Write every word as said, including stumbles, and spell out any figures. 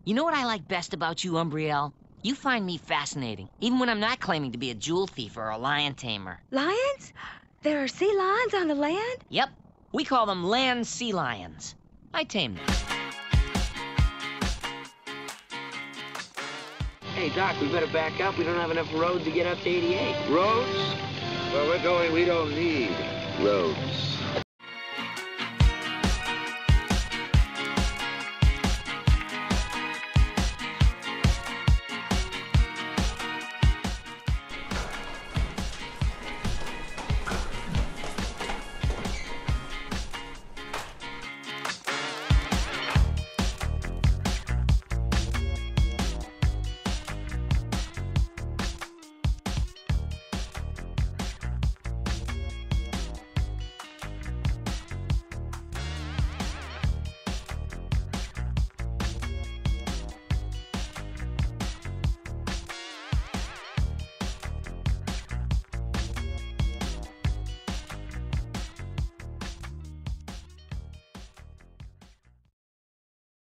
You know what I like best about you, Umbriel? You find me fascinating, even when I'm not claiming to be a jewel thief or a lion tamer. Lions? There are sea lions on the land? Yep. We call them land sea lions. I tame them. Hey, Doc, we better back up. We don't have enough road to get up to eighty-eight. Roads? Where we're going, we don't need roads.